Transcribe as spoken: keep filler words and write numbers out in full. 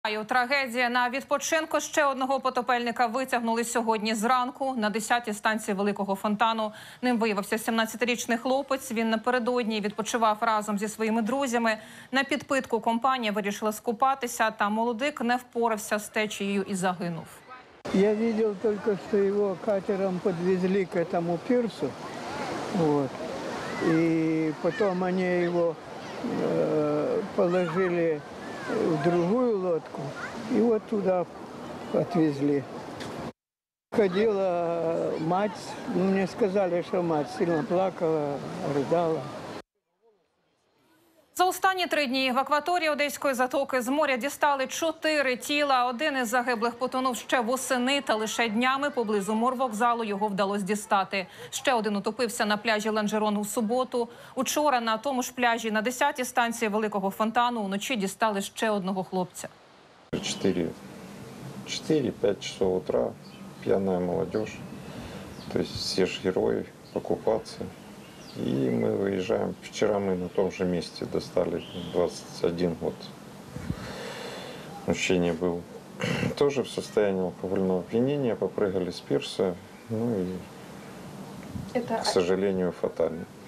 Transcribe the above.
Трагедія на відпочинку. Ще одного потопельника витягнули сьогодні зранку на десятій станції Великого Фонтану. Ним виявився сімнадцятирічний хлопець. Він напередодні відпочивав разом зі своїми друзями. На підпитку компанія вирішила скупатися, та молодик не впорався з течією і загинув. Я видел только, что его катером подвезли к этому пирсу. Вот. И потом они его э, положили в другую лодку и вот туда отвезли. Ходила мать, ну, мне сказали, что мать сильно плакала, рыдала. За останні три дні в акваторії Одеської затоки з моря дістали чотири тіла. Один із загиблих потонув ще восени, та лише днями поблизу морвокзалу його вдалося дістати. Ще один утопився на пляжі Ланжерон у суботу. Учора на тому ж пляжі на десятій станції Великого Фонтану вночі дістали ще одного хлопця. четыре-пять часов утра, пьяная молодежь, то есть все же герои, покупаться. И мы выезжаем. Вчера мы на том же месте достали, двадцать один год. Мужчине был тоже в состоянии алкогольного опьянения, попрыгали с пирса, ну и, Это... к сожалению, фатально.